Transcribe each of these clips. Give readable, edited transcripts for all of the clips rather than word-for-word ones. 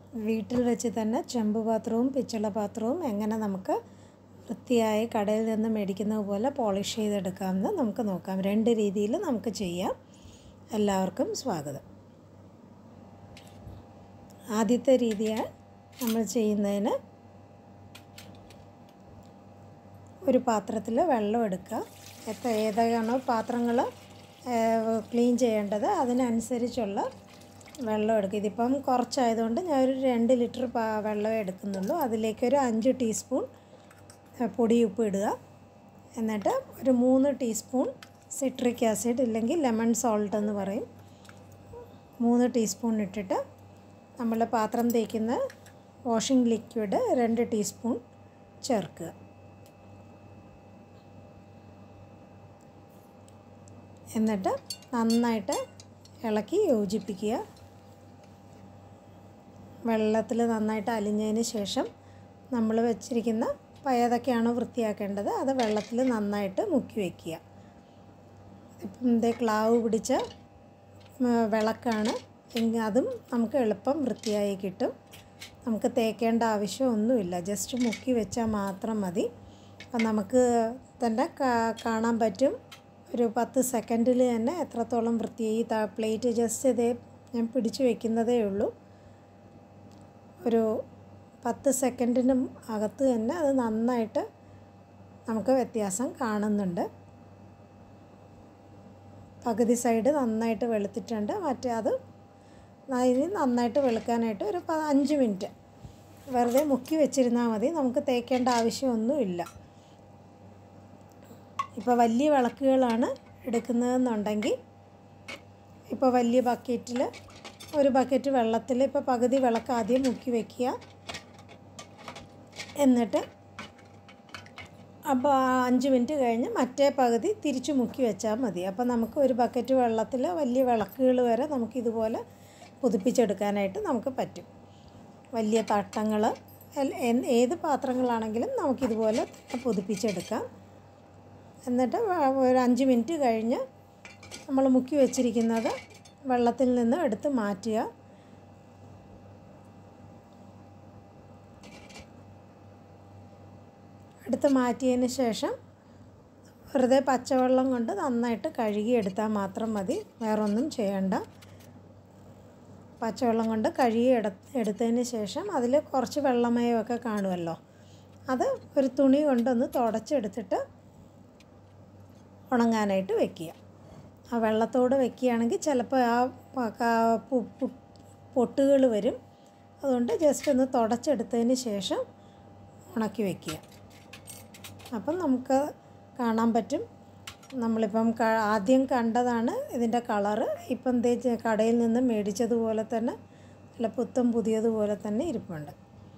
വീട്ടിൽ വെച്ച് തന്നെ ചെമ്പ് പാത്രവും പിച്ചള പാത്രവും എങ്ങനെ നമുക്ക് വൃത്തിയായി കടയിൽ നിന്ന് മേടിക്കുന്നത് പോലെ പോളിഷ് ചെയ്തെടുക്കാമെന്ന് നമുക്ക് നോക്കാം. 2 രീതിയിൽ നമുക്ക് ചെയ്യാം. എല്ലാവർക്കും സ്വാഗതം. ആദ്യത്തെ രീതിയാണ് നമ്മൾ ചെയ്യുന്നതിന് ഒരു പാത്രത്തിൽ വെള്ളം എടുക്കുക. ഏതാണോ പാത്രങ്ങൾ ക്ലീൻ ചെയ്യേണ്ടത് അതിനനുസരിച്ചുള്ള വെള്ളം എടുക്കുക. ഇതിപ്പം കുറച്ചായതുകൊണ്ട് ഞാനൊരു 2 ലിറ്റർ വെള്ളമേ എടുക്കുന്നുള്ളൂ. അതിലേക്കൊരു 5 ടീസ്പൂൺ പൊടിയുപ്പ് ഇടുക. എന്നിട്ട് ഒരു 3 ടീസ്പൂൺ സിട്രിക് ആസിഡ് ഇല്ലെങ്കിൽ ലെമൺ സോൾട്ട് എന്ന് പറയും, 3 ടീസ്പൂൺ ഇട്ടിട്ട് നമ്മൾ പാത്രം തേക്കുന്ന വാഷിംഗ് ലിക്വിഡ് 2 ടീസ്പൂൺ ചേർക്കുക. എന്നിട്ട് നന്നായിട്ട് ഇളക്കി യോജിപ്പിക്കുക. വെള്ളത്തിൽ നന്നായിട്ട് അലിഞ്ഞതിന് ശേഷം നമ്മൾ വെച്ചിരിക്കുന്ന ഏതൊക്കെയാണോ വൃത്തിയാക്കേണ്ടത് അത് വെള്ളത്തിൽ നന്നായിട്ട് മുക്കി വയ്ക്കുക. ഇപ്പം ക്ലാവ് പിടിച്ച വിളക്കാണ് എങ്കിൽ അതും നമുക്ക് എളുപ്പം വൃത്തിയായി കിട്ടും. നമുക്ക് തേക്കേണ്ട ആവശ്യമൊന്നുമില്ല, ജസ്റ്റ് മുക്കി വെച്ചാൽ മാത്രം മതി. അപ്പം നമുക്ക് തന്നെ കാണാൻ പറ്റും ഒരു 10 സെക്കൻഡിൽ തന്നെ എത്രത്തോളം വൃത്തിയായി. പ്ലേറ്റ് ജസ്റ്റ് ഇതേ ഞാൻ പിടിച്ചു വയ്ക്കുന്നതേ ഉള്ളൂ. ഒരു 10 സെക്കൻഡിനും അകത്ത് തന്നെ അത് നന്നായിട്ട് നമുക്ക് വ്യത്യാസം കാണുന്നുണ്ട്. പകുതി സൈഡ് നന്നായിട്ട് വെളുത്തിട്ടുണ്ട്. മറ്റേ അത് ഇനി നന്നായിട്ട് വെളുക്കാനായിട്ട് ഒരു 5 മിനിറ്റ് വെറുതെ മുക്കി വെച്ചിരുന്നാൽ മതി. നമുക്ക് തേക്കേണ്ട ആവശ്യമൊന്നുമില്ല. ഇപ്പോൾ വലിയ വിളക്കുകളാണ് എടുക്കുന്നതെന്നുണ്ടെങ്കിൽ ഇപ്പോൾ വലിയ ബക്കറ്റിൽ ഒരു ബക്കറ്റ് വെള്ളത്തിൽ ഇപ്പോൾ പകുതി വിളക്ക് ആദ്യം മുക്കി വയ്ക്കുക. എന്നിട്ട് അപ്പോൾ 5 മിനിറ്റ് കഴിഞ്ഞ് മറ്റേ പകുതി തിരിച്ച് മുക്കി വെച്ചാൽ മതി. അപ്പോൾ നമുക്ക് ഒരു ബക്കറ്റ് വെള്ളത്തിൽ വലിയ വിളക്കുകൾ വരെ നമുക്കിതുപോലെ പുതുപ്പിച്ചെടുക്കാനായിട്ട് നമുക്ക് പറ്റും. വലിയ തട്ടങ്ങൾ ഏത് പാത്രങ്ങളാണെങ്കിലും നമുക്കിതുപോലെ പുതുപ്പിച്ചെടുക്കാം. എന്നിട്ട് ഒരു 5 മിനിറ്റ് കഴിഞ്ഞ് നമ്മൾ മുക്കി വെച്ചിരിക്കുന്നത് വെള്ളത്തിൽ നിന്ന് എടുത്ത് മാറ്റുക. എടുത്ത് മാറ്റിയതിന് ശേഷം വെറുതെ പച്ചവെള്ളം കൊണ്ട് നന്നായിട്ട് കഴുകിയെടുത്താൽ മാത്രം മതി, വേറൊന്നും ചെയ്യണ്ട. പച്ചവെള്ളം കൊണ്ട് എടുത്തതിന് ശേഷം അതിൽ കുറച്ച് വെള്ളമയമൊക്കെ കാണുമല്ലോ, അത് ഒരു തുണി കൊണ്ടൊന്ന് തുടച്ചെടുത്തിട്ട് ഉണങ്ങാനായിട്ട് വെക്കുക. ആ വെള്ളത്തോട് വെക്കുകയാണെങ്കിൽ ചിലപ്പോൾ ആ പൊട്ടുകൾ വരും. അതുകൊണ്ട് ജസ്റ്റ് ഒന്ന് തുടച്ചെടുത്തതിന് ശേഷം ഉണക്കി വയ്ക്കുക. അപ്പം നമുക്ക് കാണാൻ പറ്റും. നമ്മളിപ്പം ആദ്യം കണ്ടതാണ് ഇതിൻ്റെ കളറ്. ഇപ്പം കടയിൽ നിന്ന് മേടിച്ചതുപോലെ തന്നെ നല്ല പുത്തം പുതിയതുപോലെ തന്നെ ഇരിപ്പുണ്ട്.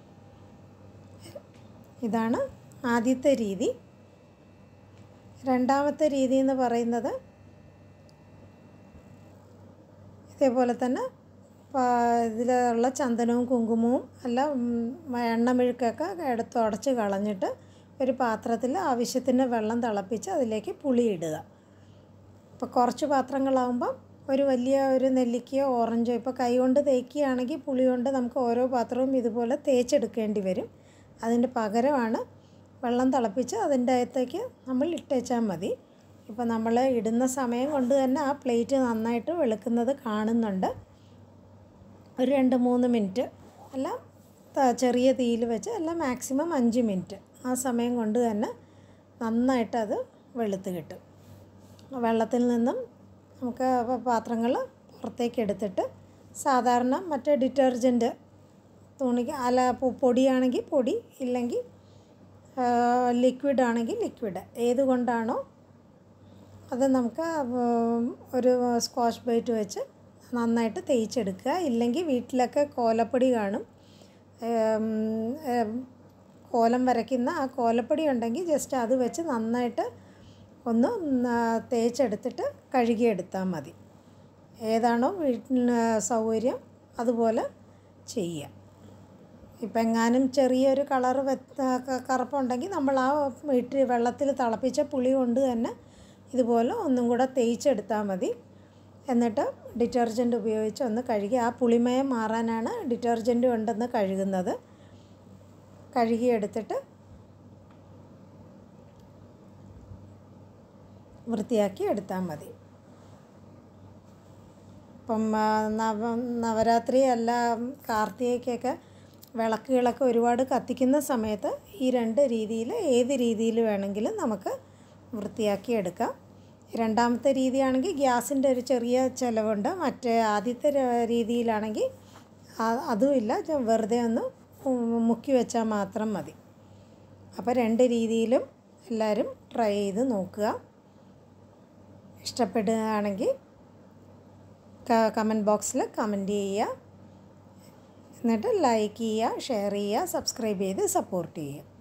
ഇതാണ് ആദ്യത്തെ രീതി. രണ്ടാമത്തെ രീതി എന്ന് പറയുന്നത് ഇതേപോലെ തന്നെ ഇതിലുള്ള ചന്ദനവും കുങ്കുമവും എല്ലാം എണ്ണമെഴുക്കൊക്കെ എടുത്ത് ഉടച്ച് കളഞ്ഞിട്ട് ഒരു പാത്രത്തിൽ ആവശ്യത്തിന് വെള്ളം തിളപ്പിച്ച് അതിലേക്ക് പുളി ഇടുക. ഇപ്പോൾ കുറച്ച് പാത്രങ്ങളാകുമ്പം ഒരു നെല്ലിക്കയോ ഓറഞ്ചോ ഇപ്പോൾ കൈ കൊണ്ട് തേക്കുകയാണെങ്കിൽ പുളി കൊണ്ട് നമുക്ക് ഓരോ പാത്രവും ഇതുപോലെ തേച്ചെടുക്കേണ്ടി വരും. അതിൻ്റെ പകരമാണ് വെള്ളം തിളപ്പിച്ച് അതിൻ്റെ അകത്തേക്ക് നമ്മൾ ഇട്ടേച്ചാൽ മതി. ഇപ്പോൾ നമ്മൾ ഇടുന്ന സമയം കൊണ്ട് തന്നെ ആ പ്ലേറ്റ് നന്നായിട്ട് വെളുക്കുന്നത് കാണുന്നുണ്ട്. ഒരു 2-3 മിനിറ്റ് എല്ലാം ചെറിയ തീയിൽ വെച്ച് എല്ലാം മാക്സിമം 5 മിനിറ്റ് ആ സമയം കൊണ്ട് തന്നെ നന്നായിട്ട് അത് വെളുത്ത് കിട്ടും. വെള്ളത്തിൽ നിന്നും നമുക്ക് പാത്രങ്ങൾ പുറത്തേക്ക് എടുത്തിട്ട് സാധാരണ മറ്റേ ഡിറ്റർജൻറ്റ് പൊടിയാണെങ്കിൽ പൊടി, ഇല്ലെങ്കിൽ ലിക്വിഡ് ആണെങ്കിൽ ലിക്വിഡ്, ഏതുകൊണ്ടാണോ അത് നമുക്ക് ഒരു സ്കോച്ച് ബ്രൈറ്റ് വെച്ച് നന്നായിട്ട് തേച്ചെടുക്കുക. ഇല്ലെങ്കിൽ വീട്ടിലൊക്കെ കോലപ്പൊടി കാണും, കോലം വരയ്ക്കുന്ന ആ കോലപ്പൊടി ഉണ്ടെങ്കിൽ ജസ്റ്റ് അത് വെച്ച് നന്നായിട്ട് ഒന്ന് തേച്ചെടുത്തിട്ട് കഴുകിയെടുത്താൽ മതി. ഏതാണോ വീട്ടിന് സൗകര്യം അതുപോലെ ചെയ്യുക. ഇപ്പം എങ്ങാനും ചെറിയൊരു കറുപ്പുണ്ടെങ്കിൽ നമ്മൾ ആ വെള്ളത്തിൽ തിളപ്പിച്ച പുളി കൊണ്ട് തന്നെ ഇതുപോലെ ഒന്നും കൂടെ തേച്ചെടുത്താൽ മതി. എന്നിട്ട് ഡിറ്റർജൻറ്റ് ഉപയോഗിച്ച് ഒന്ന് കഴുകി ആ പുളിമയം മാറാനാണ് ഡിറ്റർജൻറ്റ് കൊണ്ടൊന്ന് കഴുകുന്നത്. കഴുകിയെടുത്തിട്ട് വൃത്തിയാക്കി എടുത്താൽ മതി. ഇപ്പം നവരാത്രി അല്ല കാർത്തികയ്ക്കൊക്കെ വിളക്കുകളൊക്കെ ഒരുപാട് കത്തിക്കുന്ന സമയത്ത് ഈ 2 രീതിയിൽ ഏത് രീതിയിൽ വേണമെങ്കിലും നമുക്ക് വൃത്തിയാക്കി എടുക്കാം. രണ്ടാമത്തെ രീതിയാണെങ്കിൽ ഗ്യാസിൻ്റെ ഒരു ചെറിയ ചിലവുണ്ട്. മറ്റേ ആദ്യത്തെ രീതിയിലാണെങ്കിൽ അതുമില്ല, വെറുതെ ഒന്ന് മുക്കി വെച്ചാൽ മാത്രം മതി. അപ്പോൾ 2 രീതിയിലും എല്ലാവരും ട്രൈ ചെയ്ത് നോക്കുക. ഇഷ്ടപ്പെടുകയാണെങ്കിൽ കമൻറ്റ് ബോക്സിൽ കമൻറ്റ് ചെയ്യുക. എന്നിട്ട് ലൈക്ക് ചെയ്യുക, ഷെയർ ചെയ്യുക, സബ്സ്ക്രൈബ് ചെയ്ത് സപ്പോർട്ട് ചെയ്യുക.